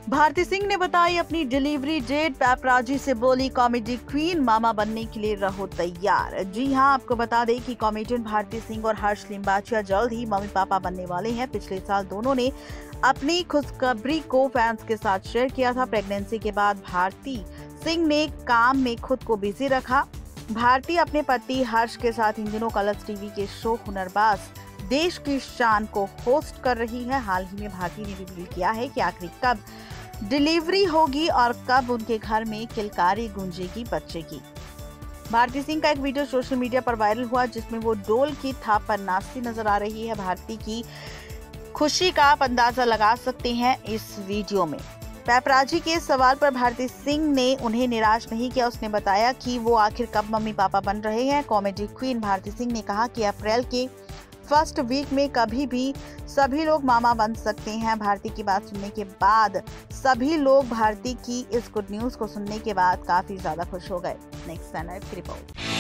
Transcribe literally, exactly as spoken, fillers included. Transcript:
भारती सिंह ने बताई अपनी डिलीवरी डेट। पैपराजी से बोली कॉमेडी क्वीन, मामा बनने के लिए रहो तैयार। जी हां, आपको बता दें कि कॉमेडियन भारती सिंह और हर्ष लिम्बाचिया जल्द ही मम्मी पापा बनने वाले हैं। पिछले साल दोनों ने अपनी खुशखबरी को फैंस के साथ शेयर किया था। प्रेगनेंसी के बाद भारती सिंह ने काम में खुद को बिजी रखा। भारती अपने पति हर्ष के साथ इन दिनों कलर्स टीवी के शो हुनरबाज देश की शान को होस्ट कर रही है। हाल ही में भारती ने रिवील किया है कि आखिर कब डिलीवरी होगी और कब उनके घर में किलकारी गूंजेगी बच्चे की। भारती सिंह का एक वीडियो सोशल मीडिया पर वायरल हुआ जिसमें वो डोल की थाप पर नाचती नजर आ रही है। भारती की खुशी का आप अंदाजा लगा सकते हैं इस वीडियो में। पैपराजी के सवाल पर भारती सिंह ने उन्हें निराश नहीं किया। उसने बताया कि वो आखिर कब मम्मी पापा बन रहे हैं। कॉमेडी क्वीन भारती सिंह ने कहा कि अप्रैल के फर्स्ट वीक में कभी भी सभी लोग मामा बन सकते हैं। भारती की बात सुनने के बाद सभी लोग भारती की इस गुड न्यूज को सुनने के बाद काफी ज्यादा खुश हो गए। नेक्स्ट की रिपोर्ट।